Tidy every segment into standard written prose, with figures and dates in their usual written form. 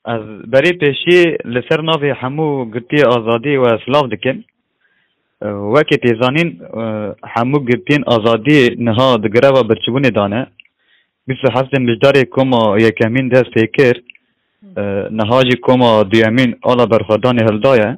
از برای پیشی لسر ناوی همو گرتی آزادی و سلاف دکن وکی تیزانین همو گرتین آزادی نها دگره و برچبونی دانه بیسو حسن مجداری کما یکمین دست پیکر نهاجی کما دیامین آلا برخوادانی هلدایه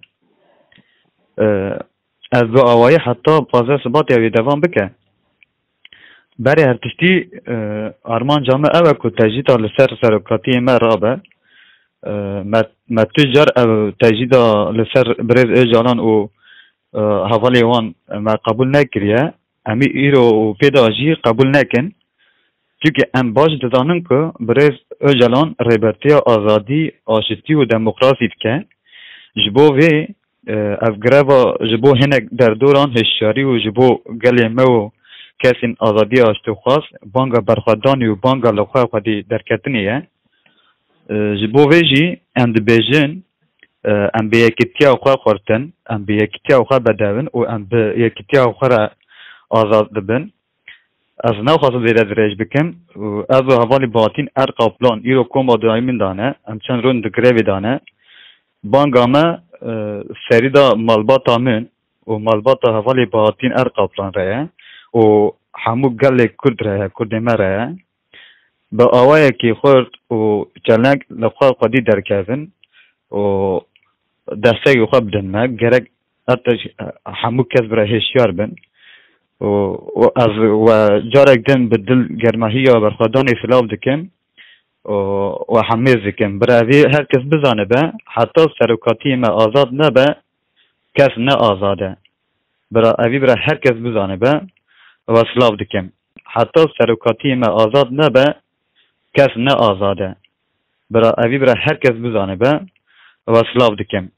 از دو آوایی حتی پازه ثبات یوی دوام بکه برای هر تشتی آرمان جامعه اوه که تجیدا لسر سرکاتی ما رابه ما تجار او تجیدا لسر برز اجالان و حوالی وان ما قبول نکریه امی ایرو و پیداجی قبول نکن چونکه ام باش دزانن که برز اجالان ریبرتی آزادی آشتی و دموکراسی که جبو وی اف گروا جبو هنک در دوران هشیاری و جبو گلیمه و کسین آزادی آشتی خواست بانگا برخوادانی و بانگا لخواه خودی درکتنیه جبو وی جی اند بیجن ام به یکیتی خواه خورتن ام به یکیتی خواه بدون و ام به یکیتی خواه آزاد دبن از نو خواست زیر از ریج بکم از حوالی باطین ارقا پلان ایرو کومبا دایمین دانه ام چند رون دگریوی دانه بانگا ما سریدا مالباتا من و مالباتا حوالی باطین ارقا پلان رایه و همو گل کرد رایه کرد ما رایه با آوائه که خورد و چلنگ لخواه خودی درکزن و دسته خواه بدن ما گرک همو کس برای هشیار بن و جارك دن بدل جرمهية برخدان إسلاف دكم وحميز دكم برأي هركس بزانه به حتى سرقاتي ما آزاد نبه كس نا آزاده برأي هركس بزانه به وإسلاف دكم حتى سرقاتي ما آزاد نبه كس نا آزاده برأي هركس بزانه به وإسلاف دكم